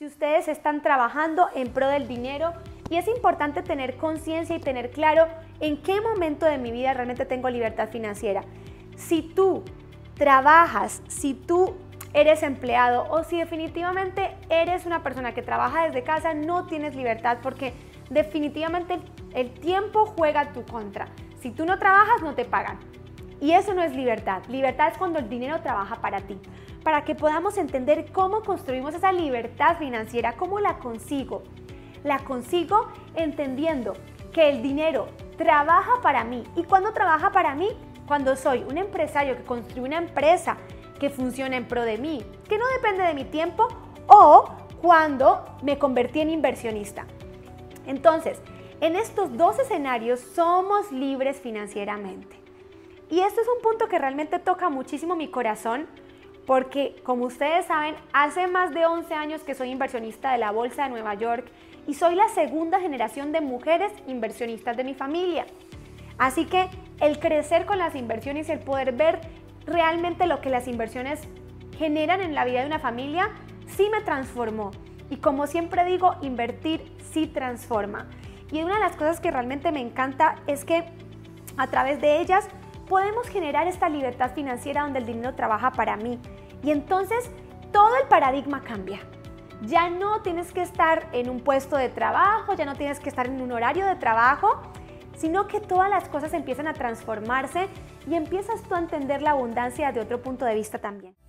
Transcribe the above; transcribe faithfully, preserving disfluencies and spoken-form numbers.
ustedes están trabajando en pro del dinero y es importante tener conciencia y tener claro en qué momento de mi vida realmente tengo libertad financiera. Si tú trabajas, si tú eres empleado o si definitivamente eres una persona que trabaja desde casa, no tienes libertad porque definitivamente el tiempo juega a tu contra. Si tú no trabajas, no te pagan. Y eso no es libertad. Libertad es cuando el dinero trabaja para ti. Para que podamos entender cómo construimos esa libertad financiera, cómo la consigo. La consigo entendiendo que el dinero trabaja para mí. ¿Y cuándo trabaja para mí? Cuando soy un empresario que construye una empresa que funciona en pro de mí, que no depende de mi tiempo, o cuando me convertí en inversionista. Entonces, en estos dos escenarios somos libres financieramente. Y esto es un punto que realmente toca muchísimo mi corazón porque, como ustedes saben, hace más de once años que soy inversionista de la Bolsa de Nueva York y soy la segunda generación de mujeres inversionistas de mi familia. Así que el crecer con las inversiones y el poder ver realmente lo que las inversiones generan en la vida de una familia sí me transformó. Y como siempre digo, invertir sí transforma. Y una de las cosas que realmente me encanta es que a través de ellas podemos generar esta libertad financiera donde el dinero trabaja para mí. Y entonces todo el paradigma cambia. Ya no tienes que estar en un puesto de trabajo, ya no tienes que estar en un horario de trabajo, sino que todas las cosas empiezan a transformarse y empiezas tú a entender la abundancia de otro punto de vista también.